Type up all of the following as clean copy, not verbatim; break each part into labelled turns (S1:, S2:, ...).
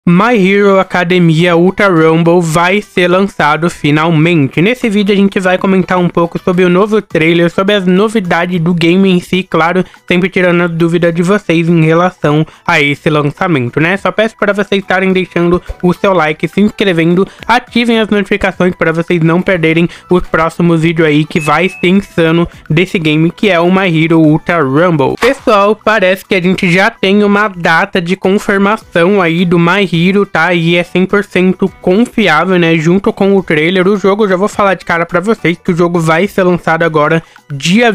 S1: My Hero Academia Ultra Rumble vai ser lançado finalmente. Nesse vídeo a gente vai comentar um pouco sobre o novo trailer, sobre as novidades do game em si, claro, sempre tirando a dúvida de vocês em relação a esse lançamento, né? Só peço para vocês estarem deixando o seu like, se inscrevendo, ativem as notificações para vocês não perderem os próximos vídeos aí que vai ser insano desse game que é o My Hero Ultra Rumble. Pessoal, parece que a gente já tem uma data de confirmação aí do My Hero, tá? E é 100% confiável, né? Junto com o trailer, o jogo, já vou falar de cara pra vocês que o jogo vai ser lançado agora dia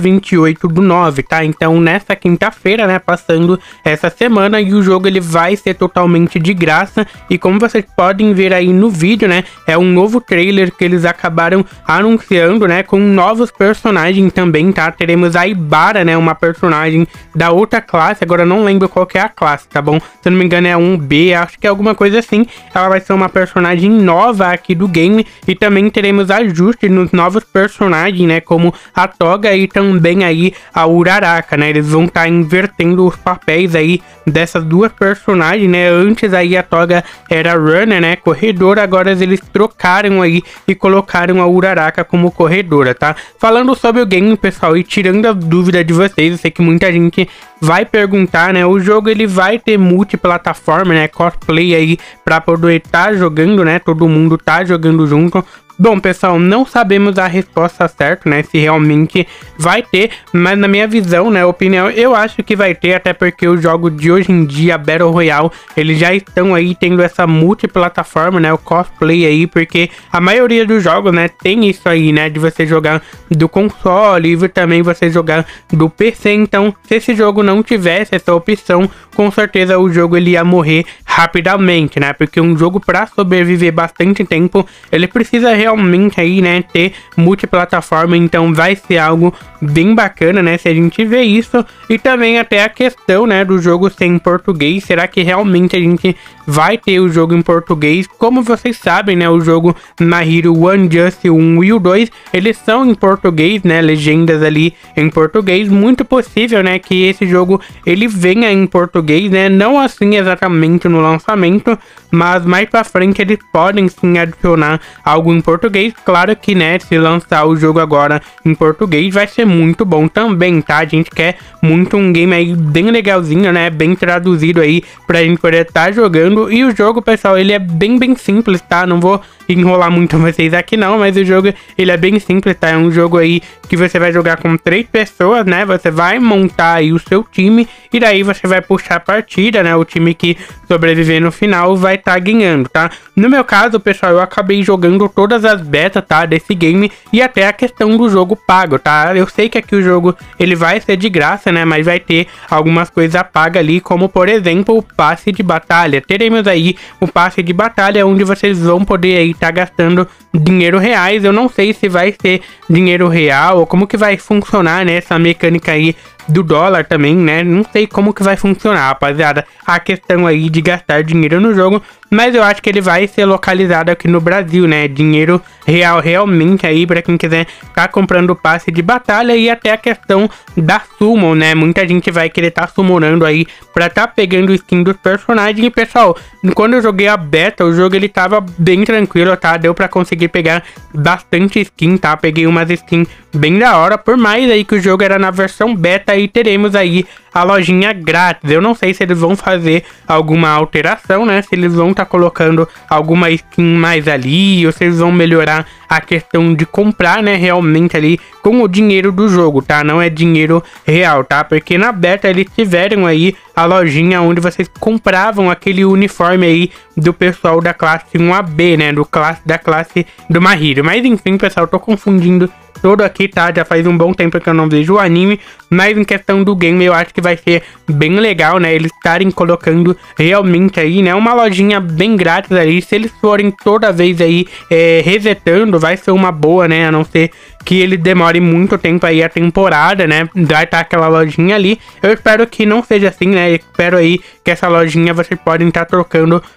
S1: 28/9, tá? Então nessa quinta-feira, né? Passando essa semana, e o jogo ele vai ser totalmente de graça. E como vocês podem ver aí no vídeo, né? É um novo trailer que eles acabaram anunciando, né? Com novos personagens também, tá? Teremos a Ibara, né? Uma personagem da outra classe, agora eu não lembro qual que é a classe, tá bom? Se eu não me engano é 1B, acho que é alguma coisa assim. Ela vai ser uma personagem nova aqui do game, e também teremos ajustes nos novos personagens, né, como a Toga e também aí a Uraraka, né. Eles vão estar invertendo os papéis aí dessas duas personagens, né. Antes aí a Toga era runner, né, corredora, agora eles trocaram aí e colocaram a Uraraka como corredora, tá? Falando sobre o game, pessoal, e tirando a dúvida de vocês, eu sei que muita gente vai perguntar, né, o jogo ele vai ter multiplataforma, né, crossplay aí pra poder estar jogando, né, todo mundo tá jogando junto. Bom, pessoal, não sabemos a resposta certa, né, se realmente vai ter, mas na minha visão, né, opinião, eu acho que vai ter, até porque os jogos de hoje em dia, Battle Royale, eles já estão aí tendo essa multiplataforma, né, o cosplay aí, porque a maioria dos jogos, né, tem isso aí, né, de você jogar do console e também você jogar do PC. Então, se esse jogo não tivesse essa opção, com certeza o jogo ele ia morrer rapidamente, né, porque um jogo para sobreviver bastante tempo, ele precisa realmente aí, né, ter multiplataforma. Então vai ser algo bem bacana, né, se a gente vê isso. E também até a questão, né, do jogo ser em português. Será que realmente a gente vai ter o jogo em português? Como vocês sabem, né, o jogo My Hero One Just 1 e o 2, eles são em português, né, legendas ali em português. Muito possível, né, que esse jogo ele venha em português, né, não assim exatamente no lançamento, mas mais pra frente eles podem sim adicionar algo em português. Claro que, né, se lançar o jogo agora em português vai ser muito bom também, tá? A gente quer muito um game aí bem legalzinho, né, bem traduzido aí pra gente poder estar jogando. E o jogo, pessoal, ele é bem simples, tá? Não vou enrolar muito vocês aqui não, mas o jogo ele é bem simples, tá? É um jogo aí que você vai jogar com 3 pessoas, né? Você vai montar aí o seu time e daí você vai puxar a partida, né? O time que sobreviver no final vai estar ganhando, tá? No meu caso, pessoal, eu acabei jogando todas as betas, tá? Desse game, e até a questão do jogo pago, tá? Eu sei que aqui o jogo ele vai ser de graça, né? Mas vai ter algumas coisas pagas ali, como por exemplo o passe de batalha. Teremos aí o passe de batalha, onde vocês vão poder aí tá gastando dinheiro reais. Eu não sei se vai ser dinheiro real ou como que vai funcionar, né, essa mecânica aí do dólar também, né? Não sei como que vai funcionar, rapaziada, a questão aí de gastar dinheiro no jogo, mas eu acho que ele vai ser localizado aqui no Brasil, né? Dinheiro real realmente aí pra quem quiser tá comprando o passe de batalha. E até a questão da summon, né? Muita gente vai querer tá summonando aí pra tá pegando skin dos personagens. E pessoal, quando eu joguei a beta, o jogo ele tava bem tranquilo, tá? Deu pra conseguir pegar bastante skin, tá? Peguei umas skins bem da hora, por mais aí que o jogo era na versão beta. E teremos aí a lojinha grátis. Eu não sei se eles vão fazer alguma alteração, né? Se eles vão estar colocando alguma skin mais ali, ou se eles vão melhorar a questão de comprar, né, realmente ali com o dinheiro do jogo, tá? Não é dinheiro real, tá? Porque na beta eles tiveram aí a lojinha onde vocês compravam aquele uniforme aí do pessoal da classe 1AB, né? Da classe do My Hero. Mas enfim, pessoal, eu tô confundindo todo aqui, tá? Já faz um bom tempo que eu não vejo o anime, mas em questão do game eu acho que vai ser bem legal, né? Eles estarem colocando realmente aí, né, uma lojinha bem grátis ali. Se eles forem toda vez aí resetando, vai ser uma boa, né? A não ser que ele demore muito tempo aí a temporada, né? Vai estar aquela lojinha ali. Eu espero que não seja assim, né? Eu espero aí que essa lojinha vocês podem estar trocando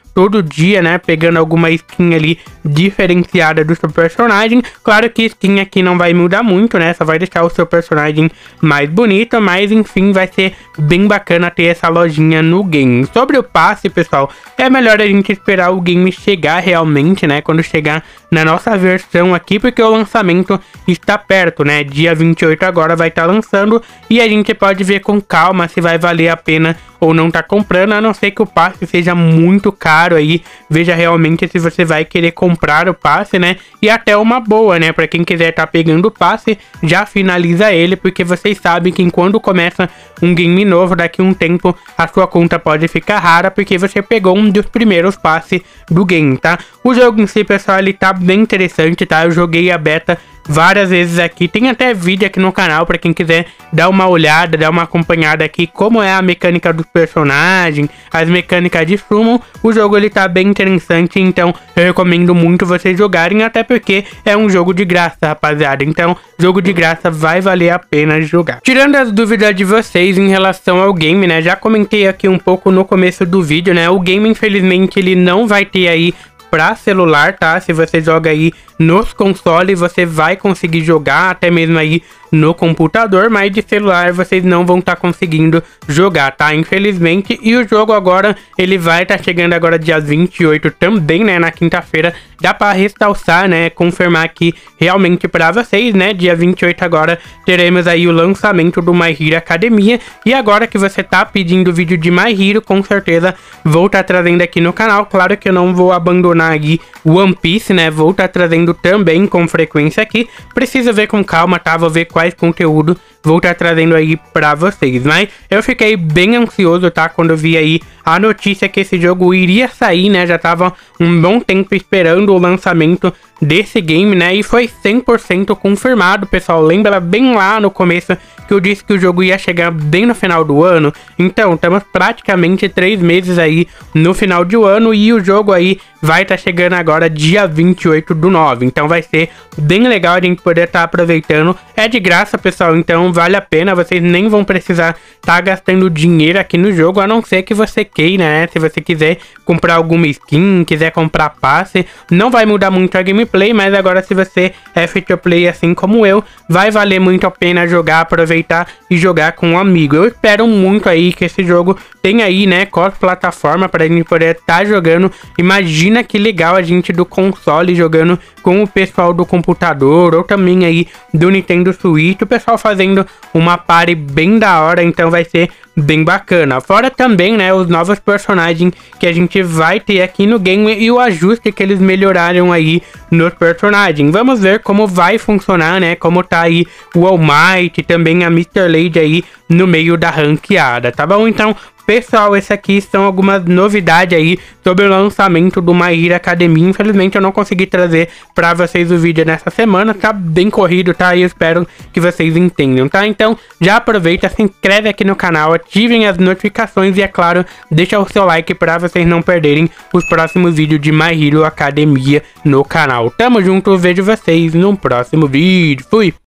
S1: todo dia, né, pegando alguma skin ali diferenciada do seu personagem. Claro que skin aqui não vai mudar muito, né, só vai deixar o seu personagem mais bonito, mas enfim, vai ser bem bacana ter essa lojinha no game. Sobre o passe, pessoal, é melhor a gente esperar o game chegar realmente, né, quando chegar na nossa versão aqui, porque o lançamento está perto, né, dia 28 agora vai estar lançando, e a gente pode ver com calma se vai valer a pena ou não tá comprando, a não ser que o passe seja muito caro aí. Veja realmente se você vai querer comprar o passe, né? E até uma boa, né? Pra quem quiser tá pegando o passe, já finaliza ele, porque vocês sabem que quando começa um game novo, daqui a um tempo, a sua conta pode ficar rara, porque você pegou um dos primeiros passes do game, tá? O jogo em si, pessoal, ele tá bem interessante, tá? Eu joguei a beta várias vezes aqui, tem até vídeo aqui no canal para quem quiser dar uma olhada, dar uma acompanhada aqui, como é a mecânica dos personagens, as mecânicas de summon. O jogo ele tá bem interessante, então eu recomendo muito vocês jogarem, até porque é um jogo de graça, rapaziada, então jogo de graça vai valer a pena jogar. Tirando as dúvidas de vocês em relação ao game, né, já comentei aqui um pouco no começo do vídeo, né, o game infelizmente ele não vai ter aí pra celular, tá? Se você joga aí nos consoles, você vai conseguir jogar, até mesmo aí no computador, mas de celular vocês não vão estar conseguindo jogar, tá? Infelizmente. E o jogo agora, ele vai estar chegando agora dia 28 também, né? Na quinta-feira. Dá pra ressaltar, né? Confirmar aqui realmente pra vocês, né? Dia 28 agora teremos aí o lançamento do My Hero Academia. E agora que você tá pedindo vídeo de My Hero, com certeza vou estar trazendo aqui no canal. Claro que eu não vou abandonar aí o One Piece, né? Vou estar trazendo também com frequência aqui. Precisa ver com calma, tá? Vou ver quais conteúdo vou estar trazendo aí pra vocês. Mas eu fiquei bem ansioso, tá? Quando eu vi aí a notícia que esse jogo iria sair, né? Já tava um bom tempo esperando o lançamento desse game, né? E foi 100% confirmado, pessoal. Lembra bem lá no começo que eu disse que o jogo ia chegar bem no final do ano? Então, estamos praticamente 3 meses aí no final do ano, e o jogo aí vai estar chegando agora dia 28/9. Então vai ser bem legal a gente poder estar aproveitando. É de graça, pessoal, então vale a pena. Vocês nem vão precisar estar gastando dinheiro aqui no jogo, a não ser que você queira, né? Se você quiser comprar alguma skin, quiser comprar passe, não vai mudar muito a gameplay, mas agora se você é free to play assim como eu, vai valer muito a pena jogar, aproveitar e jogar com um amigo. Eu espero muito aí que esse jogo tenha aí, né, cross-plataforma pra gente poder estar jogando. Imagina que legal a gente do console jogando com o pessoal do computador, ou também aí do Nintendo Switch, o pessoal fazendo uma party bem da hora, então vai ser bem bacana. Fora também, né, os novos personagens que a gente vai ter aqui no game e o ajuste que eles melhoraram aí nos personagens. Vamos ver como vai funcionar, né, como tá aí o All Might e também a Mr. Lady aí no meio da ranqueada, tá bom? Então, pessoal, esse aqui são algumas novidades aí sobre o lançamento do My Hero Academia. Infelizmente eu não consegui trazer pra vocês o vídeo nessa semana, tá bem corrido, tá? E eu espero que vocês entendam, tá? Então já aproveita, se inscreve aqui no canal, ativem as notificações e, é claro, deixa o seu like pra vocês não perderem os próximos vídeos de My Hero Academia no canal. Tamo junto, vejo vocês no próximo vídeo. Fui!